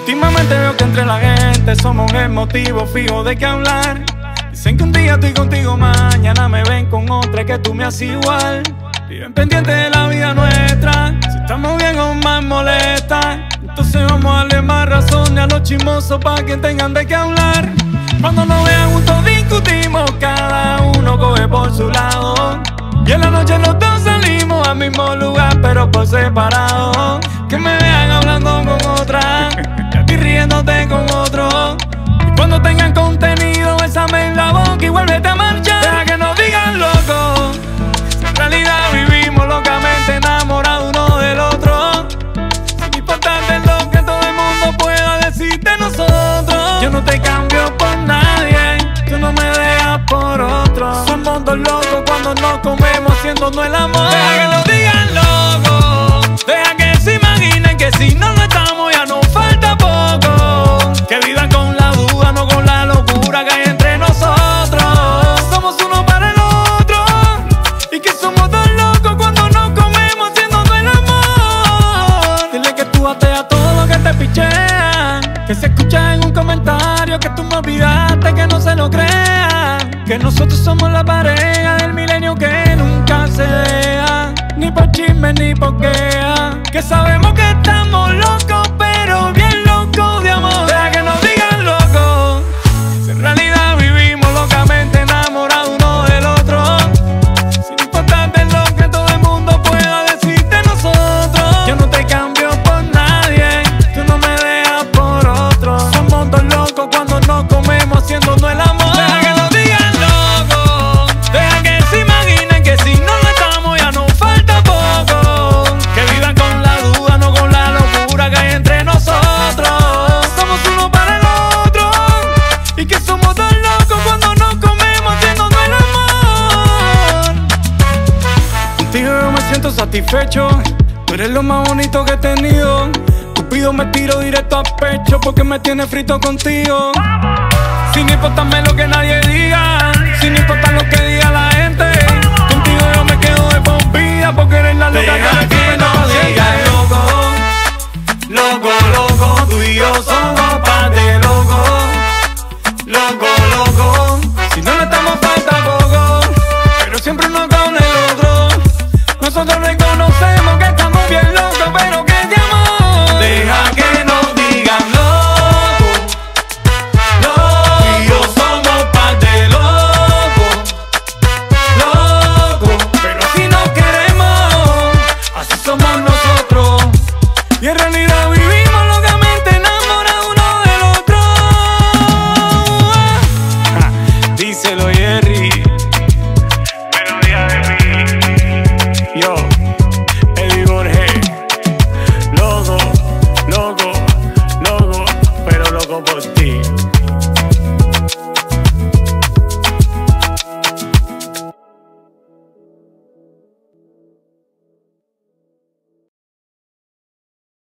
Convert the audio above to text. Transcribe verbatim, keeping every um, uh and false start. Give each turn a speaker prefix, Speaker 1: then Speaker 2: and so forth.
Speaker 1: Últimamente veo que entre la gente somos el motivo fijo de qué hablar. Dicen que un día estoy contigo, mañana me ven con otra, que tú me haces igual. Viven pendientes de la vida nuestra, si estamos bien o más molesta. Entonces vamos a darle más razones a los chismosos pa' que tengan de qué hablar. Cuando nos vean juntos discutimos, cada uno coge por su lado. Y en la noche los dos salimos al mismo lugar pero por separado. Que me vean hablando con otra y a ti riéndote con otro. Y cuando tengan contenido, bésame en la boca y vuélvete a marchar. Deja que nos digan loco, si en realidad vivimos locamente enamorados uno del otro. Sin importarte lo que todo el mundo pueda decir de nosotros. Yo no te cambio por nadie, tú no me dejas por otro. Somos dos locos cuando nos comemos haciéndonos el amor. Deja que lo digan loco, deja que se imaginen que si no lo estamos ya nos falta poco. Que vivan con la duda, no con la locura que hay entre nosotros. Somos uno para el otro y que somos dos locos cuando nos comemos haciéndonos el amor. Dile que tú ateas a todo lo que te pichean, que se escucha en un comentario que tú me olvidaste, que no se lo crean. Que nosotros somos la pareja del milenio que nunca se deja, ni por chisme ni por queja. Que sabemos que estamos locos, pero bien locos de amor. Deja que nos digan locos, si en realidad vivimos locamente enamorados uno del otro. Sin importarte lo que todo el mundo pueda decir de nosotros. Yo no te cambio por nadie, tú no me dejas por otro. Somos dos locos cuando nos comemos haciéndonos el amor. Deja que nos digan loco, deja que se imaginen que si no lo estamos ya nos falta poco. Que vivan con la duda, no con la locura que hay entre nosotros. Somos uno para el otro y que somos dos locos cuando nos comemos haciéndonos el amor. Contigo yo me siento satisfecho, tú eres lo más bonito que he tenido. Cupido me tiro directo al pecho porque me tiene frito contigo. Sin importarme lo que nadie diga, sin importar lo que diga la gente, contigo yo me quedo de por vida porque eres la loca.
Speaker 2: Deja que nos digan loco, loco, loco, tú y yo somos parte loco, loco, loco.
Speaker 1: Si no le estamos falta poco, pero siempre uno con el otro. Nosotros reconocemos que estamos bien locos, pero que te amo.
Speaker 2: Deja que nos digan loco, loco, tú y yo somos parte loco, loco.
Speaker 1: Pero así nos queremos, así somos nosotros. Y en realidad vivimos locamente enamorados uno del otro. Ja, díselo, yeah.